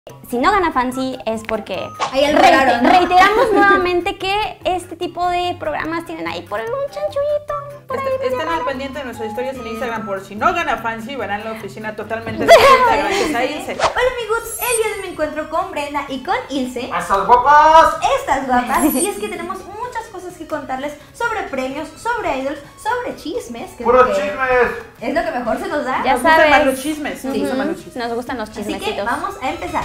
Si no gana Fancy es porque ahí el regalo, ¿no? Reiteramos nuevamente que este tipo de programas tienen ahí por algún chanchullito. Por ahí estén al pendiente de nuestras historias en Instagram por si no gana Fancy, verán la oficina totalmente distinta gracias a Ilse. Hola amigos, el día de hoy me encuentro con Brenda y con Ilse. ¡Estas guapas! Estas guapas. Y es que tenemos muchas cosas que contarles sobre premios, sobre idols, sobre chismes. ¡Puros chismes! Es lo que mejor se nos da. Ya Nos gustan sabes. más los chismes. Sí. Nos gustan los Así chismecitos. que vamos a empezar.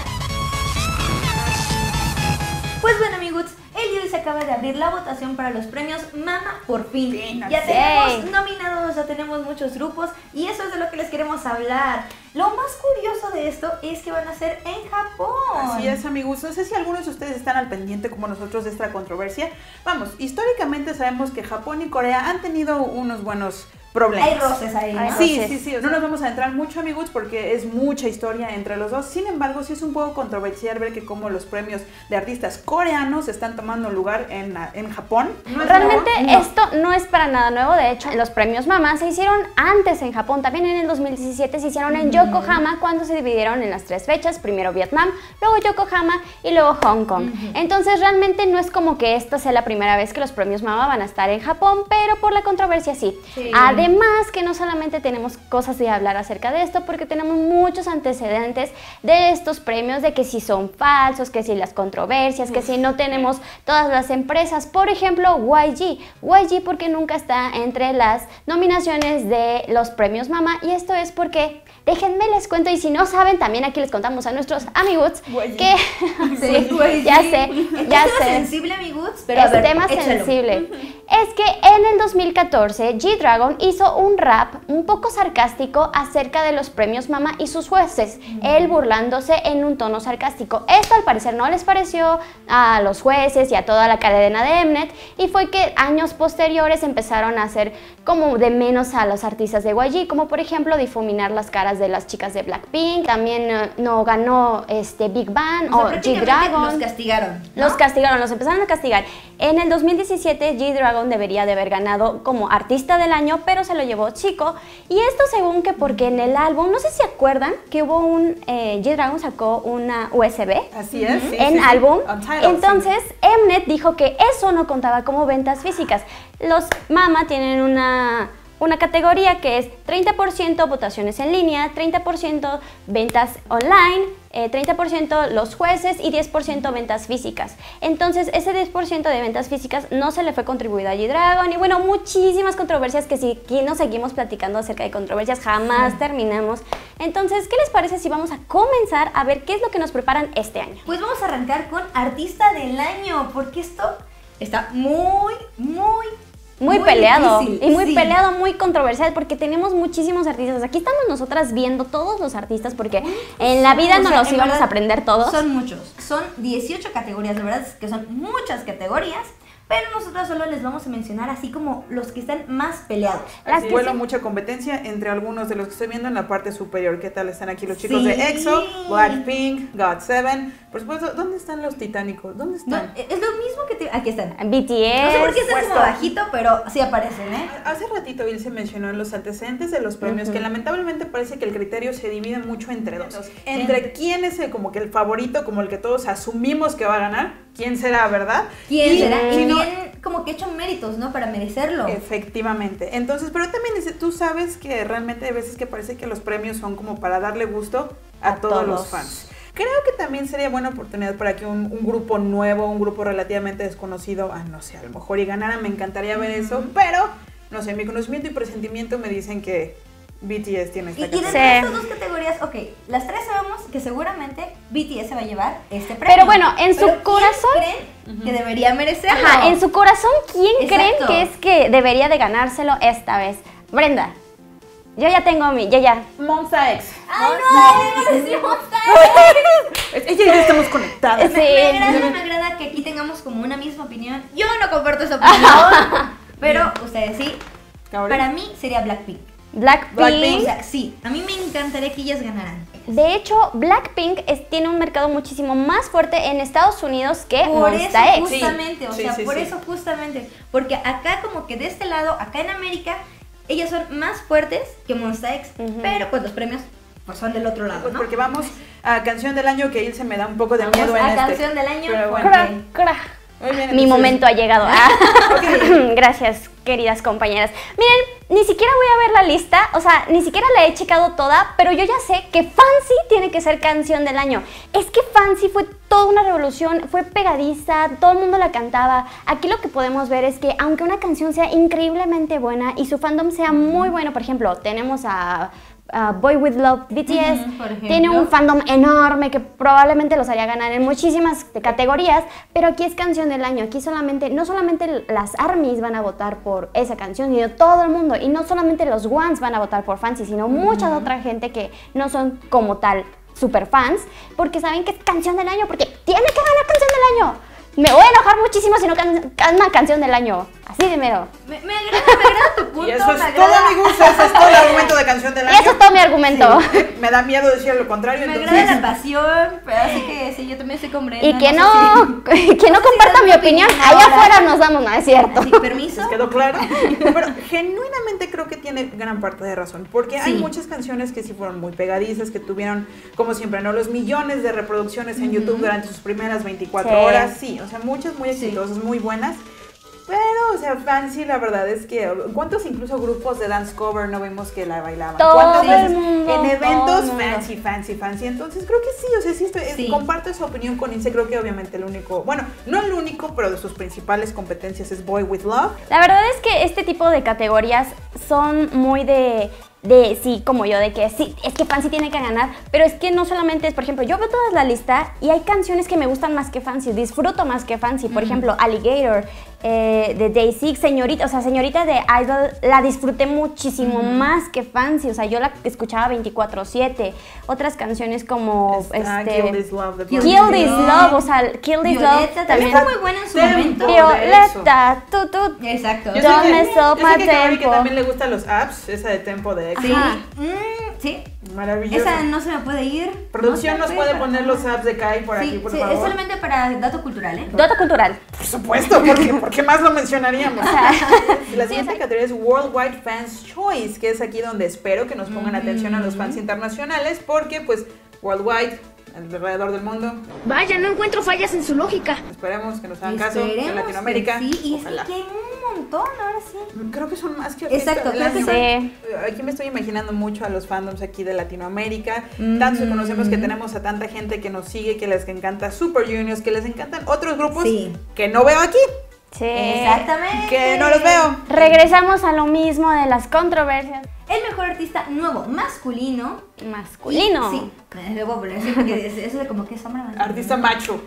Pues bueno amigos, el día de hoy se acaba de abrir la votación para los premios Mama por fin. Bien, Ya así tenemos nominados, ya tenemos muchos grupos y eso es de lo que les queremos hablar. Lo más curioso de esto es que van a ser en Japón. Así es, amigos. No sé si algunos de ustedes están al pendiente como nosotros de esta controversia. Vamos, históricamente sabemos que Japón y Corea han tenido unos buenos problemas. Hay roces ahí, ¿no? Sí. No nos vamos a entrar mucho, amigos, porque es mucha historia entre los dos. Sin embargo, sí es un poco controversial ver que como los premios de artistas coreanos están tomando lugar en Japón. ¿No es Realmente nuevo? No. esto no es para nada nuevo. De hecho, los premios Mama se hicieron antes en Japón. También en el 2017 se hicieron en Yokohama cuando se dividieron en las 3 fechas. Primero Vietnam, luego Yokohama y luego Hong Kong. Entonces realmente no es como que esta sea la primera vez que los premios Mama van a estar en Japón, pero por la controversia sí. Además que no solamente tenemos cosas de hablar acerca de esto, porque tenemos muchos antecedentes de estos premios, de que si son falsos, que si las controversias, que si no tenemos todas las empresas. Por ejemplo, YG porque nunca está entre las nominaciones de los premios Mama, y esto es porque, déjenme les cuento, y si no saben, también aquí les contamos a nuestros amigos que Sí, ya sé, es ya tema sé. sensible, amigos, pero Es a ver, tema échalo. sensible. Es que en el 2014 G-Dragon hizo un rap un poco sarcástico acerca de los premios Mama y sus jueces, él burlándose en un tono sarcástico. Esto al parecer no les pareció a los jueces y a toda la cadena de Mnet, y fue que años posteriores empezaron a hacer como de menos a los artistas de YG, como por ejemplo difuminar las caras de las chicas de Blackpink. También no ganó Big Bang O sea, o prácticamente G-Dragon. los castigaron, ¿no? Los castigaron, los empezaron a castigar. En el 2017 G-Dragon debería de haber ganado como artista del año, pero se lo llevó Chico. Y esto según que porque en el álbum, no sé si acuerdan que hubo un, G-Dragon sacó una USB Así es. Sí, en sí, sí. álbum. Untitled, Entonces Mnet dijo que eso no contaba como ventas físicas. Los Mama tienen una categoría que es 30% votaciones en línea, 30% ventas online, 30% los jueces y 10% ventas físicas. Entonces ese 10% de ventas físicas no se le fue contribuido a G-Dragon, y bueno, muchísimas controversias que si aquí nos seguimos platicando acerca de controversias jamás terminamos. Entonces, ¿qué les parece si vamos a comenzar a ver qué es lo que nos preparan este año? Pues vamos a arrancar con Artista del Año, porque esto está muy Peleado difícil, y muy sí. peleado, muy controversial, porque tenemos muchísimos artistas. Aquí estamos nosotras viendo todos los artistas, porque en la vida O no sea, nos en íbamos verdad, a aprender todos. Son muchos, son 18 categorías, de verdad es que son muchas categorías, pero nosotros solo les vamos a mencionar así como los que están más peleados. Las que Vuelo sí. mucha competencia entre algunos de los que estoy viendo en la parte superior. ¿Qué tal están aquí los chicos Sí. de EXO, Blackpink, GOT7? Por supuesto, ¿dónde están los titánicos? ¿Dónde No, están? es lo mismo que aquí están. BTS. No sé por qué están puesto. como bajito, pero sí aparecen, ¿eh? Hace ratito Ilse mencionó en los antecedentes de los premios que lamentablemente parece que el criterio se divide mucho entre dos. Entre quién es como que el favorito, como el que todos asumimos que va a ganar, quién será, ¿verdad? ¿Quién Y será? si Y no- bien como que hecho méritos, ¿no? Para merecerlo. Efectivamente. Entonces, pero también tú sabes que realmente hay veces que parece que los premios son como para darle gusto a todos los fans. Creo que también sería buena oportunidad para que un grupo nuevo, un grupo relativamente desconocido, no sé, a lo mejor y ganara, me encantaría ver eso, pero, no sé, mi conocimiento y presentimiento me dicen que BTS tiene esta Y categoría. dentro de estas dos categorías, ok, las tres sabemos que seguramente BTS se va a llevar este premio. Pero bueno, en su ¿Quién corazón- creen que debería merecerlo? Ajá, en su corazón, ¿quién creen Exacto. que es que debería de ganárselo esta vez? Brenda, yo ya tengo ya. Monsta X. ¡Ay, no! ¡No decimos Ella y yo estamos conectadas. Sí. me agrada que aquí tengamos como una misma opinión. Yo no comparto esa opinión, pero ustedes sí. Kaori. Para mí sería Blackpink. Blackpink. O sea, sí, a mí me encantaría que ellas ganaran. De hecho, Blackpink tiene un mercado muchísimo más fuerte en Estados Unidos que Por eso Monsta X. justamente, Sí, por eso justamente, porque acá como que de este lado, acá en América, ellas son más fuertes que Monsta X, pero pues los premios pues son del otro lado, Pues ¿no? porque vamos a canción del año, que Ilse me da un poco de Vamos miedo en a este. canción del año. Pero bueno. Cra. Muy bien, Mi entonces- momento ha llegado. Gracias, queridas compañeras. Miren, ni siquiera voy a ver la lista, o sea, ni siquiera la he checado toda, pero yo ya sé que Fancy tiene que ser canción del año. Es que Fancy fue toda una revolución, fue pegadiza, todo el mundo la cantaba. Aquí lo que podemos ver es que aunque una canción sea increíblemente buena y su fandom sea muy bueno, por ejemplo, tenemos a Boy With Love, BTS, por ejemplo. tiene un fandom enorme que probablemente los haría ganar en muchísimas categorías, pero aquí es canción del año. Aquí no solamente las ARMYs van a votar por esa canción, sino todo el mundo. Y no solamente los ones van a votar por Fancy, sino mucha otra gente que no son como tal super fans, porque saben que es canción del año, porque tiene que ganar canción del año. Me voy a enojar muchísimo si no gana canción del año. Así de mero. Me agrada tu punto. Y eso es me todo, agrada- amigos, eso es todo el argumento de canción del Y año. eso es todo mi argumento. Me da miedo decir lo contrario, Me entonces... agrada la pasión, pero así que sí, yo también estoy con Brenda. Y que sé no, si- que no comparta das mi mi opinión, opinión allá ahora. afuera nos damos, no es cierto. Así, permiso. ¿Les quedó claro? Pero genuinamente creo que tiene gran parte de razón, porque hay Sí. muchas canciones que sí fueron muy pegadizas, que tuvieron, como siempre, ¿no? Los millones de reproducciones en YouTube durante sus primeras 24 Sí. horas, sí, o sea, muchas muy exitosas, muy buenas. Pero, o sea, Fancy, la verdad es que, ¿cuántos incluso grupos de dance cover no vimos que la bailaban? Todo ¿Cuántas el veces mundo, en todo eventos el mundo. fancy? Entonces creo que sí, o sea, sí, Sí. comparto esa opinión con Ilse, creo que obviamente el único, bueno, no el único, pero de sus principales competencias es Boy With Love. La verdad es que este tipo de categorías son muy de sí, como yo, de que sí, es que Fancy tiene que ganar, pero es que no solamente es, por ejemplo, yo veo toda la lista y hay canciones que me gustan más que Fancy, disfruto más que Fancy, por ejemplo, Alligator, de Day6, Señorita, o sea, Señorita de Idol, la disfruté muchísimo más que Fancy, o sea, yo la escuchaba 24/7, otras canciones como, Está Kill This Love, de Kill Born This Free. Love, o sea, Kill This Love Violeta también. fue muy buena en su Tempo. momento. Violeta, tú. Exacto. Yo Don't sé que, mess up yo sé my que a Gaby que tempo. también le gustan los apps, esa de tempo de Sí. Ajá. Sí. Maravilloso. Esa no se me puede ir. Producción No nos se puede para poner nada. los apps de Kai por aquí, Sí, por sí, es favor. solamente para dato cultural, ¿eh? Dato cultural. Por supuesto, porque ¿por qué más lo mencionaríamos? La siguiente categoría es Worldwide Fans Choice, que es aquí donde espero que nos pongan atención a los fans internacionales, porque pues Worldwide, alrededor del mundo, Vaya, no encuentro fallas en su lógica. esperemos que nos hagan caso Esperemos en Latinoamérica. que sí, y es que Ojalá. aquí hay un montón, ahora sí. Creo que son más que Exacto, del creo que año. sí. Aquí me estoy imaginando mucho a los fandoms aquí de Latinoamérica. Tanto que conocemos que tenemos a tanta gente que nos sigue, que les encanta Super Juniors, que les encantan otros grupos Sí. que no veo aquí, Sí. Exactamente. que no los veo. Regresamos a lo mismo de las controversias. El mejor artista nuevo masculino. Masculino. Sí, le voy a poner así porque eso de como que sombra. Artista macho.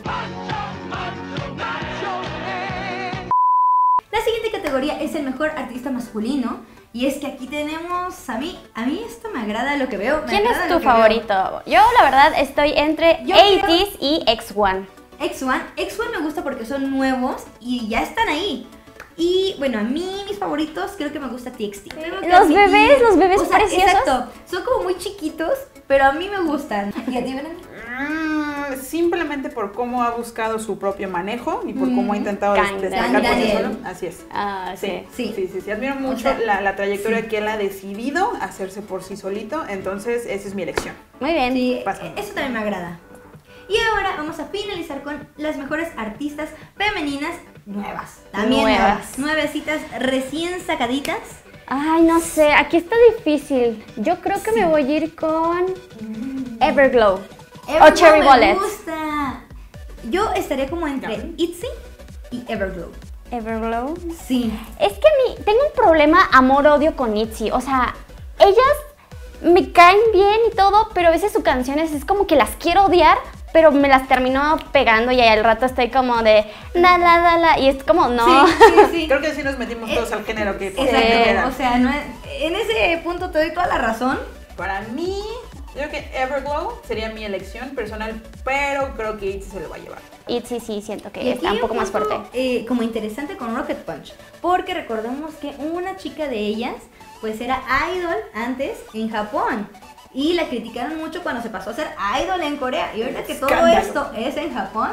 La siguiente categoría es el mejor artista masculino. Y es que aquí tenemos a mí esto me agrada lo que veo. me ¿Quién agrada es lo tu que veo. favorito? Yo, la verdad, estoy entre Yo 80s y X1. X1 me gusta porque son nuevos y ya están ahí. Y bueno, a mí mis favoritos creo que me gusta TXT. Creo que Los sí. bebés O sea, preciosos. Exacto, son como muy chiquitos, pero a mí me gustan. ¿Y a ti, Belén? Simplemente por cómo ha buscado su propio manejo y por cómo ha intentado Kang destacar por sí Daniel. solo. Así es. Ah, sí. Sí. Admiro mucho sea, la trayectoria que él ha decidido hacerse por sí solito. Entonces, esa es mi elección. Muy bien. Sí, Pasa. eso también me agrada. Y ahora vamos a finalizar con las mejores artistas femeninas nuevas. También Nuevas. nuevecitas recién sacaditas. Ay, no sé, aquí está difícil. Yo creo que me voy a ir con Everglow. O Cherry me Bullet. gusta. Yo estaría como entre Ya. ITZY y Everglow. Everglow. Sí. Es que a mí tengo un problema amor-odio con ITZY. O sea, ellas me caen bien y todo, pero a veces sus canciones es como que las quiero odiar, pero me las termino pegando y al rato estoy como de la, y es como no. Sí. Creo que sí nos metimos todos al género que Exacto. era. O sea, no es- en ese punto te doy toda la razón. Para mí, yo creo que Everglow sería mi elección personal, pero creo que ITZY se lo va a llevar. ITZY sí siento que Y está aquí un poco más punto, fuerte. como interesante con Rocket Punch, porque recordemos que una chica de ellas, pues era idol antes en Japón. Y la criticaron mucho cuando se pasó a ser idol en Corea. Y ahorita que todo Escándalo. esto es en Japón,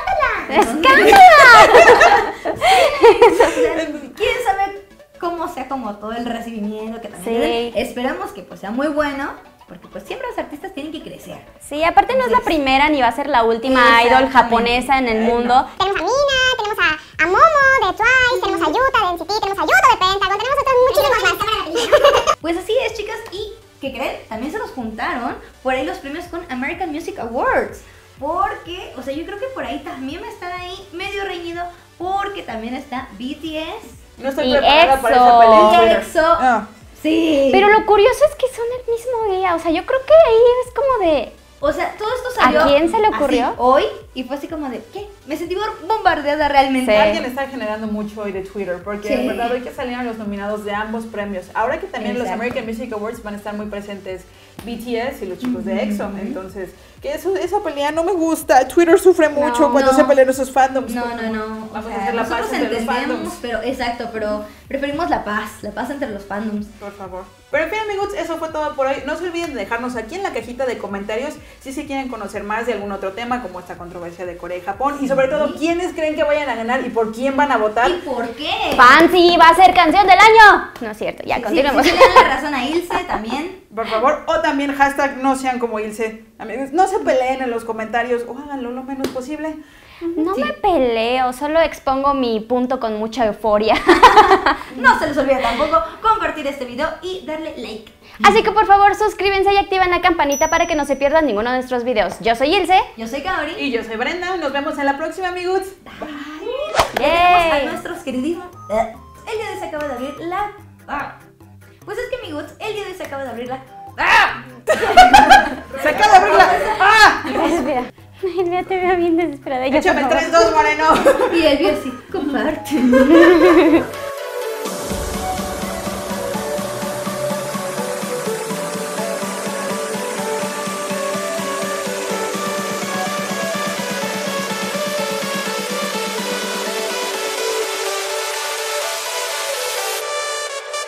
quién sabe cómo sea como todo el recibimiento que también Sí. le den. Esperamos que pues sea muy bueno, porque pues siempre los artistas tienen que crecer. Sí, aparte no es la primera ni va a ser la última idol japonesa en el mundo. Tenemos a Mina, tenemos a Momo de Twice, tenemos a Yuta de NCT, tenemos a Yuta de Pentagon, tenemos otros muchísimos más. Pues así es, chicas, y ¿qué creen? También se nos juntaron por ahí los premios con American Music Awards. Porque, o sea, yo creo que por ahí también me están ahí medio reñido, porque también está BTS. No estoy Y preparada para EXO. esa pelea en Y Twitter. EXO. Ah. Sí. Pero lo curioso es que son el mismo día, o sea, yo creo que ahí es como de... O sea, todo esto salió ¿A quién se le ocurrió? así, hoy, y fue así como de, ¿qué? Me sentí bombardeada realmente. Sí. Alguien está generando mucho hoy de Twitter, porque Sí. en verdad hoy que salieron los nominados de ambos premios, ahora que también los Exacto. American Music Awards van a estar muy presentes BTS y los chicos de EXO, entonces, que esa pelea no me gusta, Twitter sufre mucho cuando no. se pelean esos fandoms. No, por no, favor. no. Vamos O a sea, hacer la paz nosotros entre los entendemos, fandoms. pero exacto, pero preferimos la paz entre los fandoms. Por favor. Pero en fin, amigos, eso fue todo por hoy. No se olviden de dejarnos aquí en la cajita de comentarios si se quieren conocer más de algún otro tema, como esta controversia de Corea y Japón. Y sobre todo, ¿quiénes creen que vayan a ganar y por quién van a votar? ¿Y por qué? ¡Fancy va a ser canción del año! No es cierto, ya, Sí, continuemos. sí, sí, le dan la razón a Ilse también. Por favor, o también hashtag no sean como Ilse. Amigos, no se peleen en los comentarios o háganlo lo menos posible. No me peleo, solo expongo mi punto con mucha euforia. No se les olvide tampoco compartir este video y darle like. Así que por favor suscríbanse y activen la campanita para que no se pierdan ninguno de nuestros videos. Yo soy Ilse. Yo soy Kaori. Y yo soy Brenda. Nos vemos en la próxima, amigos. Ya tenemos a Yay. nuestros queridísimos. El día de hoy se acaba de abrir la. Pues es que, amigos, el día de hoy se acaba de abrir la. Se acaba de abrir la... ¡Ah! Espera, ya te veo bien desesperada. Ya, Échame por favor. 3-2, Moreno. Y el video así, comparte.